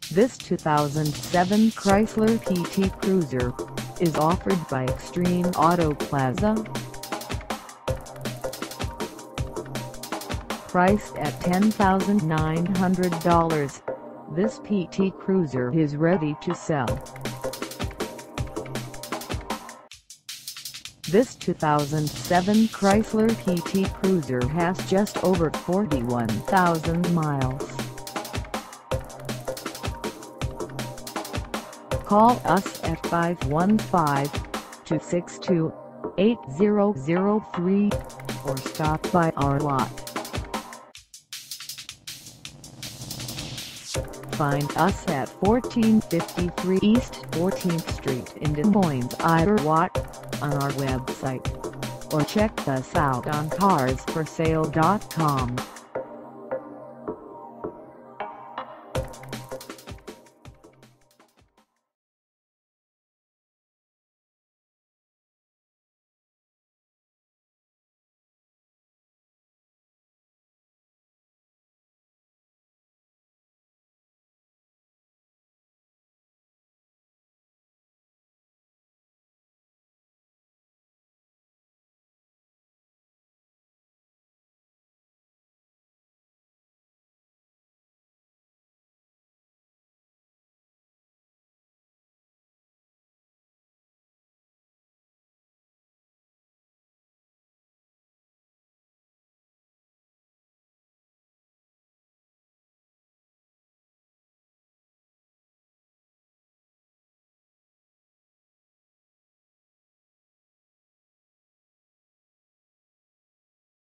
This 2007 Chrysler PT Cruiser is offered by Extreme Auto Plaza. Priced at $10,900, this PT Cruiser is ready to sell. This 2007 Chrysler PT Cruiser has just over 41,000 miles. Call us at 515-262-8003 or stop by our lot. Find us at 1453 East 14th Street in Des Moines, Iowa on our website, or check us out on carsforsale.com.